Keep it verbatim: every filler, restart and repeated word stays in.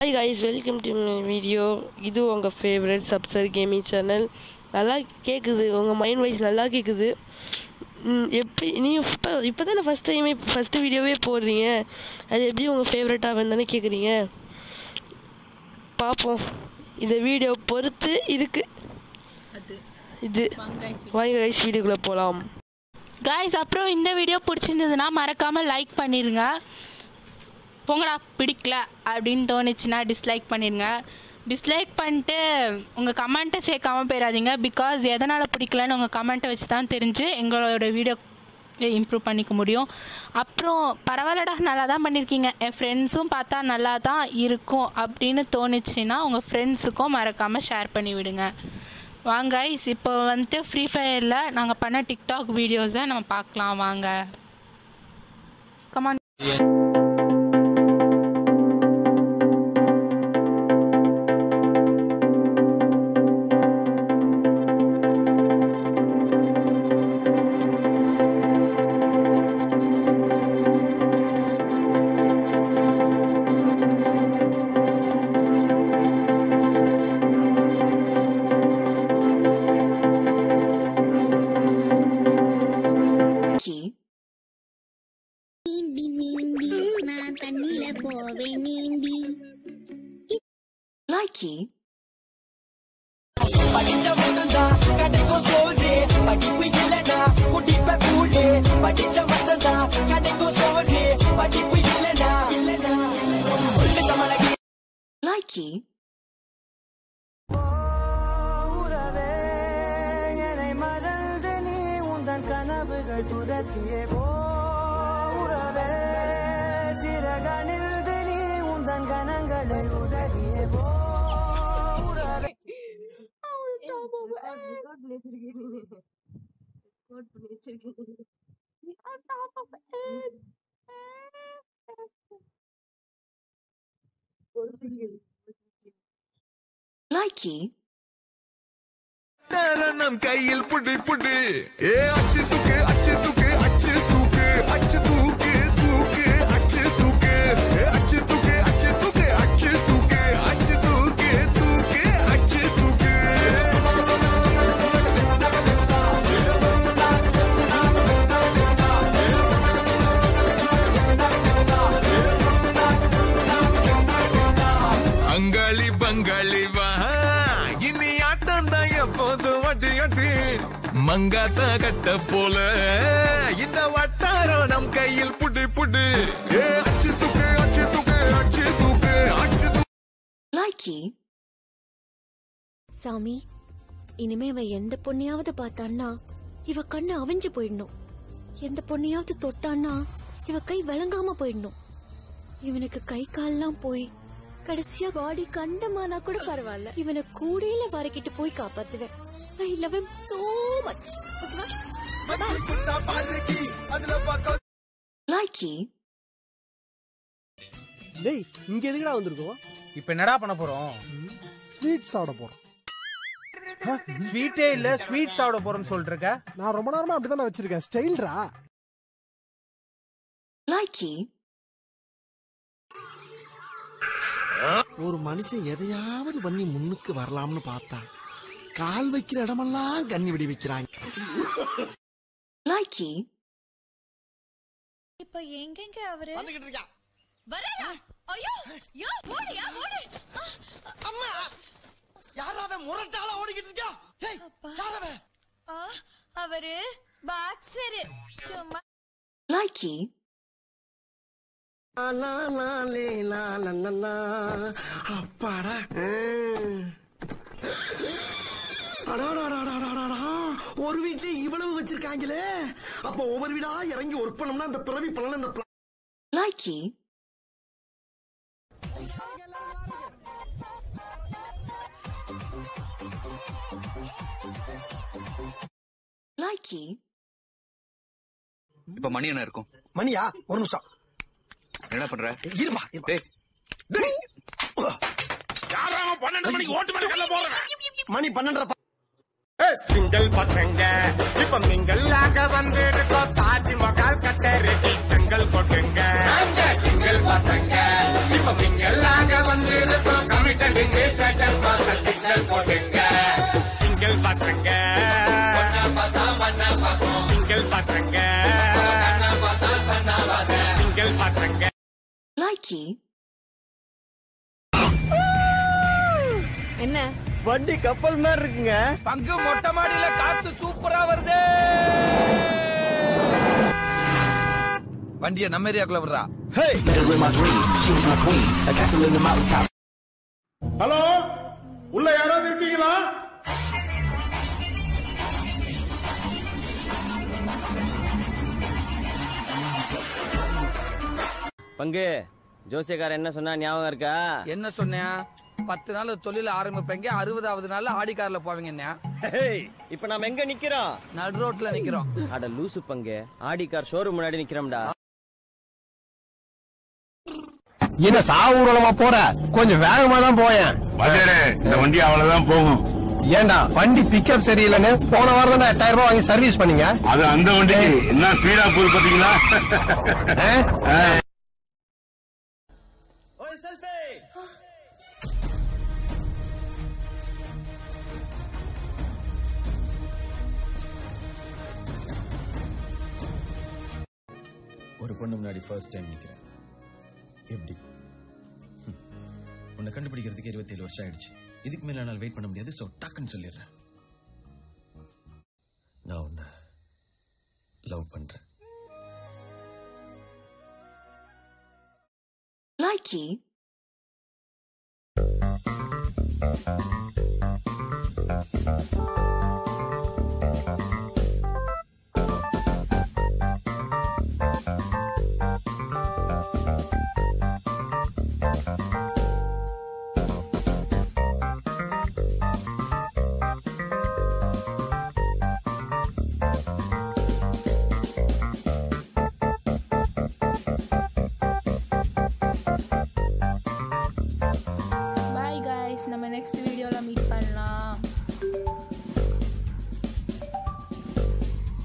Hi guys, welcome to my video. இது உங்க favourite சப்சர் gaming channel. நல்லா கேக்குது, உங்க மைண்ட் வைஸ் நல்லா கேக்குது. எப்படி நீ இப்போ இப்போ தானே ஃபஸ்ட் டைமே ஃபஸ்ட்டு வீடியோவே போடுறீங்க, அது எப்படி உங்கள் ஃபேவரட்டாக தானே கேட்குறீங்க. பார்ப்போம், இந்த வீடியோ பொறுத்து இருக்கு. இது வாங்க கைஸ் வீடியோக்குள்ளே போகலாம். கைஸ், அப்புறம் இந்த வீடியோ பிடிச்சிருந்ததுன்னா மறக்காமல் லைக் பண்ணிடுங்க. போங்கடா பிடிக்கல அப்படின்னு தோணுச்சுன்னா டிஸ்லைக் பண்ணிடுங்க. டிஸ்லைக் பண்ணிட்டு உங்கள் கமெண்ட்டை சேர்க்காமல் போயிடாதீங்க. பிகாஸ் எதனால் பிடிக்கலன்னு உங்கள் கமெண்ட்டை வச்சு தான் தெரிஞ்சு எங்களோட வீடியோ இம்ப்ரூவ் பண்ணிக்க முடியும். அப்புறம் பரவாயில்லடா நல்லா தான் பண்ணியிருக்கீங்க, என் ஃப்ரெண்ட்ஸும் பார்த்தா நல்லா தான் இருக்கும் அப்படின்னு தோணுச்சுன்னா உங்கள் ஃப்ரெண்ட்ஸுக்கும் மறக்காமல் ஷேர் பண்ணி விடுங்க. வாங்க கைஸ், இப்போ வந்துட்டு ஃப்ரீ ஃபயரில் நாங்கள் பண்ண டிக்டாக் வீடியோஸை நம்ம பார்க்கலாம். வாங்க, கமான். Likey. படிச்ச மட்டும்தா கடைக்கு சோறு படிப்பு இல்லனா குடிப்ப கூடு படிச்ச மட்டும்தா கடைக்கு சோறு படிப்பு இல்லனா இல்லனா சொல்லு தமலகி Likey. ஊரவே என்னை மறந்து நீ உந்தன் கனவுகள் துரத்தியே போ ஊரவே சிறகனில் நீ உந்தன் கனங்களை உதறியே போ ஊரவே Likey. நம் கையில் புடி புடி ஏ அச்சு தூக்கு அச்சு தூக்கு அச்சு தூக்கு அச்சு தூக்கு தூக்கு அச்சு தூக்கு அச்சு தூக்கு அச்சு தூக்கு அச்சு தூக்கு அச்சு தூக்கு தூக்கு அச்சு தூக்கு அங்காளி பங்காளி வா இனி ஆட்டம் தான் எப்போது வட்டி கட்டி மங்காத்த கட்ட போல இந்த வட்டாரம் நம் கையில் புடி புடி ஏ அச்சு தூக்கு அச்சு தூக்கு அச்சு தூக்கு அச்சு தூக்கு. Likey. சாமி, இனிமே இவ எந்த பொண்ணையாவது பார்த்தான்னா இவ கண்ணு அவிஞ்சு போயிடணும். எந்த பொண்ணையாவது தொட்டான்னா இவ கை விளங்காம போயிடணும். இவனுக்கு கை கால்லாம் போய் கடைசியா பாடி கண்டமானா கூட பரவாயில்ல, இவனை கூடையில வரைக்கிட்டு போய் காப்பாத்துவேன். I love him so much. Likey. டேய், இங்க எதுக்குடா வந்திருக்கோம்? இப்ப என்னடா பண்ண போறோம்? ஸ்வீட் சாப்பிட போறோம். ஸ்வீட்டே இல்ல, ஸ்வீட் சாப்பிட போறோம்னு சொல்லிருக்க. நான் ரொம்ப நேரமா அப்படிதான் வச்சிருக்கேன். ஸ்டைல்ரா. Likey. ஒரு மனுஷன் எதையாவது பண்ணி முன்னுக்கு வரலாம்னு பார்த்தா கால் வைக்கிற இடமெல்லாம் கண்ணி விடி வைக்கிறாங்க. Likey. இப்ப எங்கங்க அவரு வந்துகிட்டு இருக்கா? வரடா. ஐயோ யோ ஓடியா ஓடு. அம்மா, யாராவே முரட்டாளா ஓடிக்கிட்டு இருக்கா? ஏய், யாராவே? ஆ, அவரு பாக்ஸர். சும்மா Likey. அப்பாடா. ஒரு வீட்டு இவ்வளவு வச்சிருக்காங்களே, அப்ப ஒவ்வொரு வீடா இறங்கி ஒர்க் பண்ணோம்னா அந்த பிறவி பண்ணல. இந்த Likey. Likey. இப்ப மணி என்ன இருக்கும்? மணியா? ஒரு நிமிஷம் என்ன பண்ற? இருமா. பன்னெண்டு மணிக்கு ஓட்டு மணி கல்ல போறேன். மணி பன்னெண்டரை. சிங்கிள் பசங்க இப்ப மிங்கல்லாக வந்துருக்கோம். தாஜ்மஹால் கட்ட ரெடி செங்கல் கொட்டுங்க. சிங்கிள் பசங்க இப்ப மிங்கல்லாக வந்துருக்கோம். என்ன வண்டி கப்பல் மாதிரி இருக்குங்க. பங்கு மொட்டை மாடியில காத்து சூப்பரா வருது. வண்டிய நம்ம ஏரியாக்குள்ள விடுறா. ஹலோ, உள்ள யாராவது இருக்கீங்களா? பங்கு ஜோசியக்காரன் என்ன சொன்னா ஞாபகம் இருக்கா? என்ன சொன்னேன்? பத்து நாள் தொழில ஆரம்பிப்பீங்க, அறுபதாவது நாள் ஆடி கார்ல போவீங்க. இப்ப நாம எங்க நிக்கிறோம்? நடு ரோட்ல நிக்கிறோம். அட லூசு பங்கு, ஆடி கார் ஷோரூம் முன்னாடி நிக்கிறோம்டா. என்ன சாவூரமா போற? கொஞ்சம் வேகமா தான் போயேன். இந்த வண்டி அவ்வளவுதான் போகும். ஏண்டா வண்டி பிக்கப் சரியில்லைன்னு போன வாரம் தான் எட்டாயிரம் ரூபாய் வாங்கி சர்வீஸ் பண்ணீங்க. அது அந்த வண்டிக்கு என்ன ஸ்பீடா போகுது பாத்தீங்களா? ஒரு பொண்ணு முன்னாடி ஃபர்ஸ்ட் டைம் நிக்கிறேன். எப்படி உன்னை கண்டுபிடிக்கிறதுக்கு இருபத்தி ஏழு வருஷம் ஆயிடுச்சு. இதுக்கு மேல என்னால் வெயிட் பண்ண முடியாது. சோ டக்குன்னு சொல்லிடுறேன், நான் உன்னை லவ் பண்றேன். Likey.